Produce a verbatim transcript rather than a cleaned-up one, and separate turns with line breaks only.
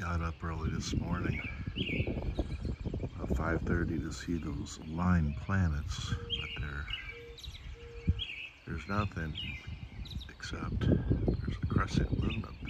got up early this morning, about five thirty, to see those line planets, but there, there's nothing except there's a crescent moon up